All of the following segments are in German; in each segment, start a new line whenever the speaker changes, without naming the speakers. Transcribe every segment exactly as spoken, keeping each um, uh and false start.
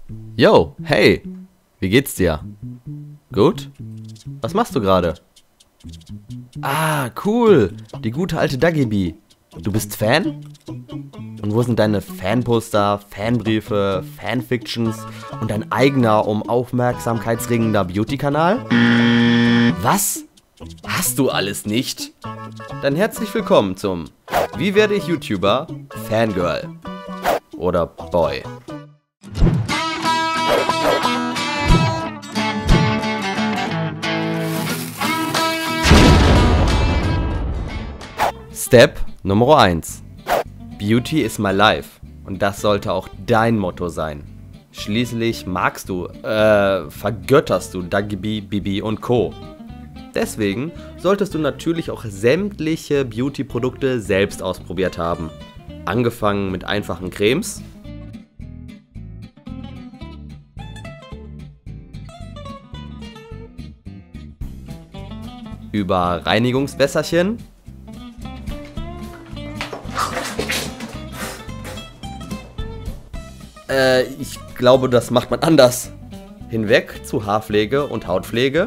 Yo, hey, wie geht's dir? Gut? Was machst du gerade? Ah, cool, die gute alte Duggy. Du bist Fan? Und wo sind deine Fanposter, Fanbriefe, Fanfictions und dein eigener um aufmerksamkeitsringender Beauty-Kanal? Was? Hast du alles nicht? Dann herzlich willkommen zum Wie werde ich YouTuber? Fangirl. Oder Boy. Step Nummer eins. Beauty is my life. Und das sollte auch dein Motto sein. Schließlich magst du, äh, vergötterst du Duggy, Bibi und Co. Deswegen solltest du natürlich auch sämtliche Beauty-Produkte selbst ausprobiert haben. Angefangen mit einfachen Cremes, über Reinigungswässerchen, äh, ich glaube, das macht man anders, hinweg zu Haarpflege und Hautpflege,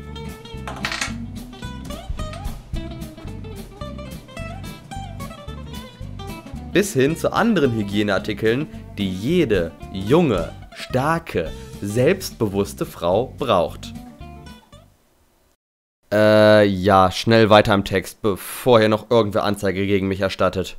bis hin zu anderen Hygieneartikeln, die jede junge, starke, selbstbewusste Frau braucht. Äh, ja, schnell weiter im Text, bevor hier noch irgendwer Anzeige gegen mich erstattet.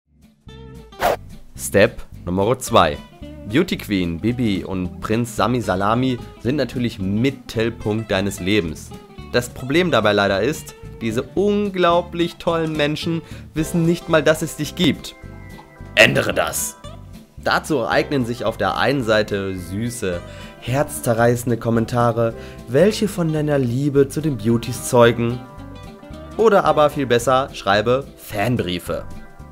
Step Nummer zwei. Beauty Queen, Bibi und Prinz Sami Salami sind natürlich Mittelpunkt deines Lebens. Das Problem dabei leider ist, diese unglaublich tollen Menschen wissen nicht mal, dass es dich gibt. Ändere das! Dazu eignen sich auf der einen Seite süße, herzzerreißende Kommentare, welche von deiner Liebe zu den Beauties zeugen. Oder aber viel besser, schreibe Fanbriefe.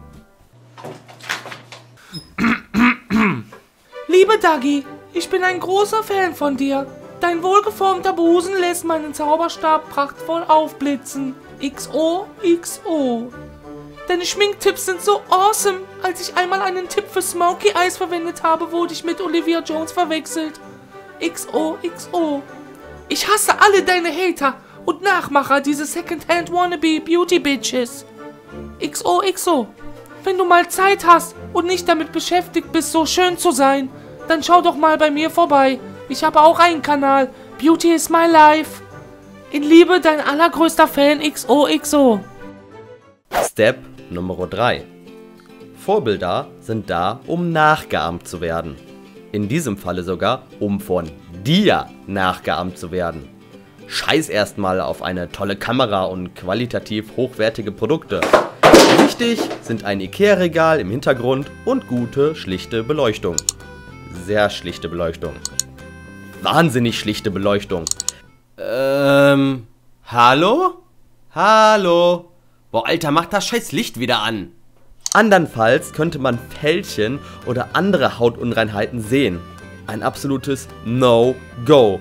Liebe Duggy, ich bin ein großer Fan von dir. Dein wohlgeformter Busen lässt meinen Zauberstab prachtvoll aufblitzen. X O X O. Deine Schminktipps sind so awesome. Als ich einmal einen Tipp für Smokey Eyes verwendet habe, wurde ich mit Olivia Jones verwechselt. X O X O. Ich hasse alle deine Hater und Nachmacher, diese Secondhand Wannabe Beauty Bitches. X O X O. Wenn du mal Zeit hast und nicht damit beschäftigt bist, so schön zu sein, dann schau doch mal bei mir vorbei. Ich habe auch einen Kanal. Beauty is my life. In Liebe, dein allergrößter Fan X O X O.
Step Nummer drei. Vorbilder sind da, um nachgeahmt zu werden. In diesem Falle sogar, um von dir nachgeahmt zu werden. Scheiß erstmal auf eine tolle Kamera und qualitativ hochwertige Produkte. Wichtig sind ein Ikea-Regal im Hintergrund und gute, schlichte Beleuchtung. Sehr schlichte Beleuchtung. Wahnsinnig schlichte Beleuchtung. Ähm, hallo? Hallo? Boah, Alter, mach das scheiß Licht wieder an. Andernfalls könnte man Fältchen oder andere Hautunreinheiten sehen. Ein absolutes No-Go.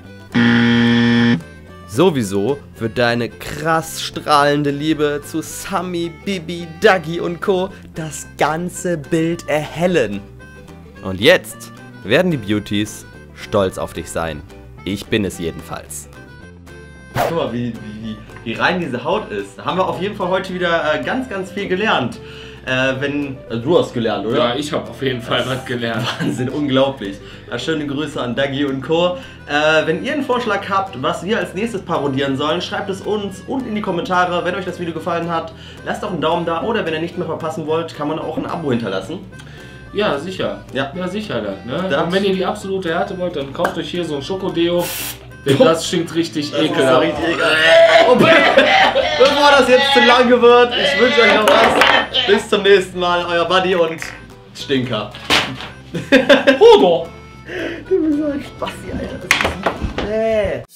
Sowieso wird deine krass strahlende Liebe zu Sami, Bibi, Duggy und Co. das ganze Bild erhellen. Und jetzt werden die Beauties stolz auf dich sein. Ich bin es jedenfalls. Guck mal, wie, wie, wie rein diese Haut ist. Da haben wir auf jeden Fall heute wieder äh, ganz, ganz viel gelernt. Äh, wenn, also du hast gelernt, oder?
Ja, ich habe auf jeden Fall was gelernt.
Wahnsinn, unglaublich. Ja, schöne Grüße an Duggy und Co. Äh, wenn ihr einen Vorschlag habt, was wir als nächstes parodieren sollen, schreibt es uns unten in die Kommentare. Wenn euch das Video gefallen hat, lasst auch einen Daumen da. Oder wenn ihr nicht mehr verpassen wollt, kann man auch ein Abo hinterlassen.
Ja, sicher. Ja, ja sicher. Das, ne?
Das
und wenn ihr die absolute Härte wollt, dann kauft euch hier so ein Schokodeo. Denn das stinkt richtig ekelhaft.
Richtig ekelhaft. Bevor das jetzt zu lange wird, ich wünsche euch noch was. Bis zum nächsten Mal, euer Buddy und Stinker.
Oder?
Du bist so ein Spasti, Alter. Das ist... Nee.